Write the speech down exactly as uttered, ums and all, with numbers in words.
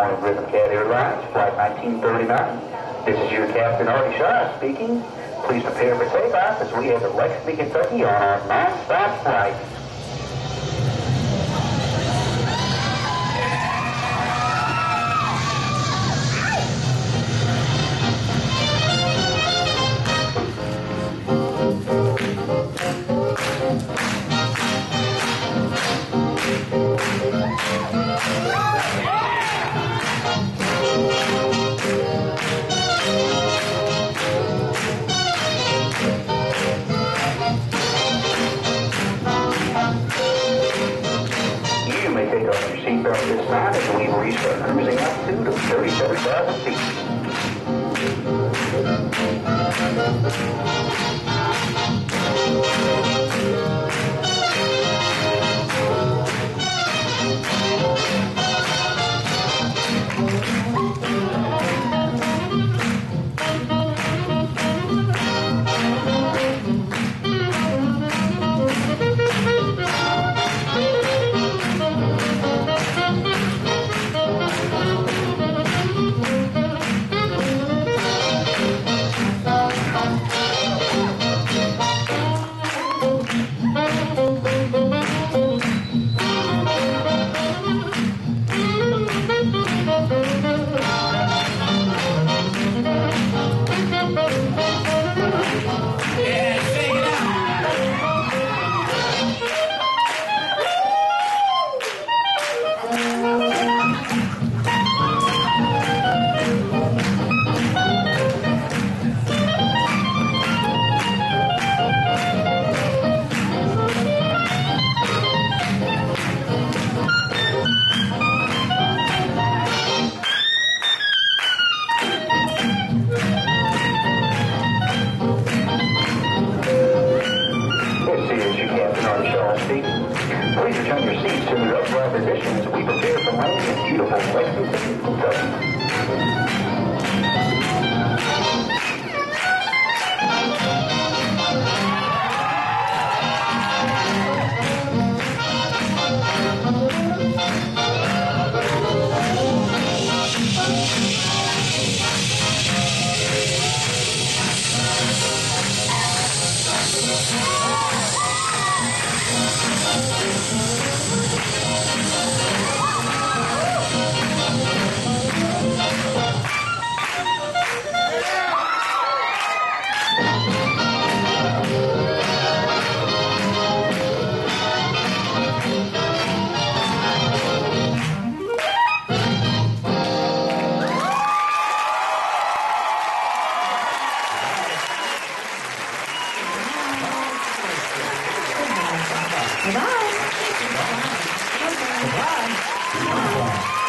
morning, Rhythm Cat Airlines, Flight nineteen thirty-nine. This is your Captain Artie Shaw speaking. Please prepare for takeoff as we head to Lexington, Kentucky on our non-stop flight. Take off your seatbelt this time as we reach our cruising altitude of thirty-seven thousand feet. Please return your seats to the upright position as we prepare for landing in beautiful Lexington, Kentucky. Bye-bye. Bye-bye. Bye-bye.